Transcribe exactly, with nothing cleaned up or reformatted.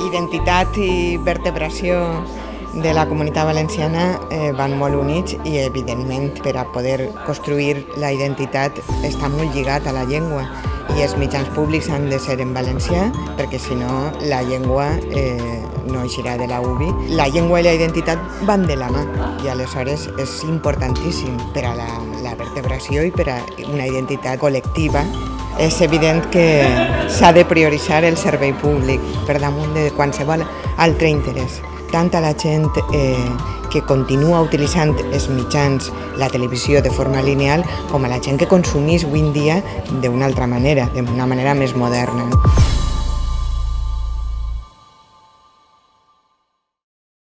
identitat i vertebració de la Comunitat Valenciana eh, van molt units i, evidentment, per a poder construir la identitat està molt lligat a la llengua i els mitjans públics han de ser en valencià perquè, si no, la llengua eh, no eixirà de la U B I. La llengua i la identitat van de la mà i, aleshores, és importantíssim per a la, la vertebració i per a una identitat col·lectiva. És evident que s'ha de prioritzar el servei públic per damunt de qualsevol altre interès. Tant a la gent eh, que continua utilitzant els mitjans, la televisió de forma lineal, com a la gent que consumís avui en dia d'una altra manera, d'una manera més moderna.